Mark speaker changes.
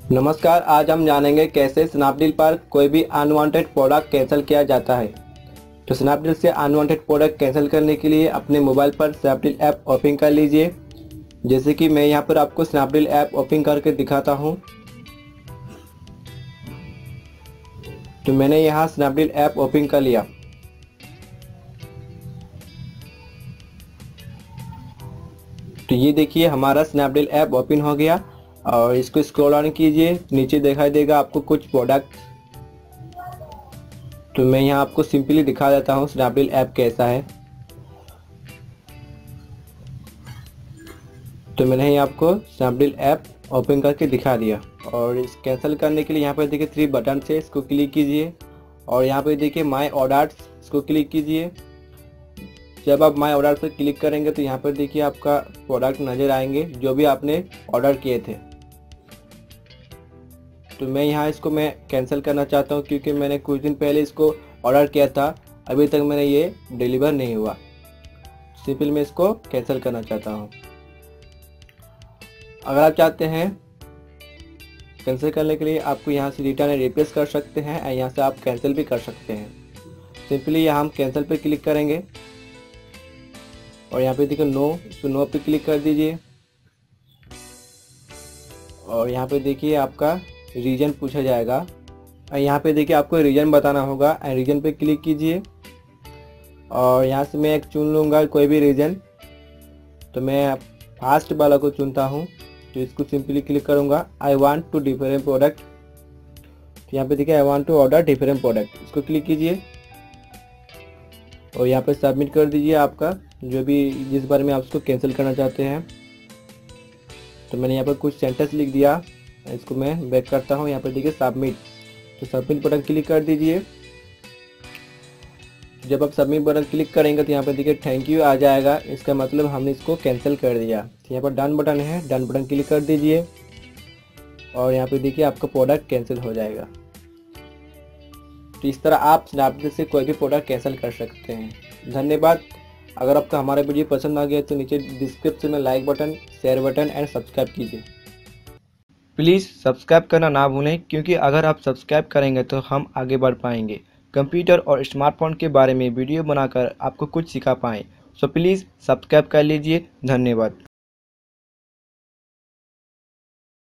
Speaker 1: नमस्कार, आज हम जानेंगे कैसे स्नैपडील पर कोई भी अनवांटेड प्रोडक्ट कैंसिल किया जाता है। तो स्नैपडील से अनवांटेड प्रोडक्ट कैंसिल करने के लिए अपने मोबाइल पर स्नैपडील ऐप ओपन कर लीजिए। जैसे कि मैं यहाँ पर आपको स्नैपडील ऐप ओपन करके दिखाता हूँ। तो मैंने यहाँ स्नैपडील ऐप ओपन कर लिया। तो ये देखिए हमारा स्नैपडील ऐप ओपन हो गया और इसको स्क्रॉल ऑन कीजिए, नीचे दिखाई देगा आपको कुछ प्रोडक्ट। तो मैं यहाँ आपको सिंपली दिखा देता हूँ स्नैपडील ऐप कैसा है। तो मैंने यहाँ आपको स्नैपडील ऐप ओपन करके दिखा दिया और इस कैंसिल करने के लिए यहाँ पर देखिए 3 बटन से इसको क्लिक कीजिए और यहाँ पे देखिए माय ऑर्डर्स इसको क्लिक कीजिए। जब आप माय ऑर्डर पर क्लिक करेंगे तो यहाँ पर देखिए आपका प्रोडक्ट नज़र आएंगे जो भी आपने ऑर्डर किए थे। तो मैं यहाँ इसको मैं कैंसिल करना चाहता हूँ क्योंकि मैंने कुछ दिन पहले इसको ऑर्डर किया था, अभी तक मैंने ये डिलीवर नहीं हुआ। सिंपल मैं इसको कैंसिल करना चाहता हूँ। अगर आप चाहते हैं कैंसिल करने के लिए आपको यहाँ से रिटर्न एंड रिप्लेस कर सकते हैं और यहाँ से आप कैंसिल भी कर सकते हैं। सिंपली यहाँ हम कैंसिल पे क्लिक करेंगे और यहाँ पे देखिए नो, तो नो पे क्लिक कर दीजिए और यहाँ पे देखिए आपका रीजन पूछा जाएगा और यहाँ पे देखिए आपको रीजन बताना होगा और रीजन पे क्लिक कीजिए और यहाँ से मैं एक चुन लूँगा कोई भी रीजन। तो मैं फास्ट वाला को चुनता हूँ, तो इसको सिंपली क्लिक करूँगा I want to different product. तो यहाँ पे देखिए I want to order different product, इसको क्लिक कीजिए और यहाँ पे सबमिट कर दीजिए आपका जो भी जिस बारे में आप उसको कैंसिल करना चाहते हैं। तो मैंने यहाँ पर कुछ सेंटेंस लिख दिया, इसको मैं बैक करता हूँ। यहाँ पर देखिए सबमिट, तो सबमिट बटन क्लिक कर दीजिए। जब आप सबमिट बटन क्लिक करेंगे तो यहाँ पर देखिए थैंक यू आ जाएगा, इसका मतलब हमने इसको कैंसिल कर दिया। तो यहाँ पर डन बटन है, डन बटन क्लिक कर दीजिए और यहाँ पे देखिए आपका प्रोडक्ट कैंसिल हो जाएगा। तो इस तरह आप स्नैपडील से कोई भी प्रोडक्ट कैंसिल कर सकते हैं। धन्यवाद। अगर आपको हमारा वीडियो पसंद आ गया तो नीचे डिस्क्रिप्शन में like button, share button and subscribe कीजिए। प्लीज़ सब्सक्राइब करना ना भूलें क्योंकि अगर आप सब्सक्राइब करेंगे तो हम आगे बढ़ पाएंगे, कंप्यूटर और स्मार्टफोन के बारे में वीडियो बनाकर आपको कुछ सिखा पाएँ। सो प्लीज़ सब्सक्राइब कर लीजिए। धन्यवाद।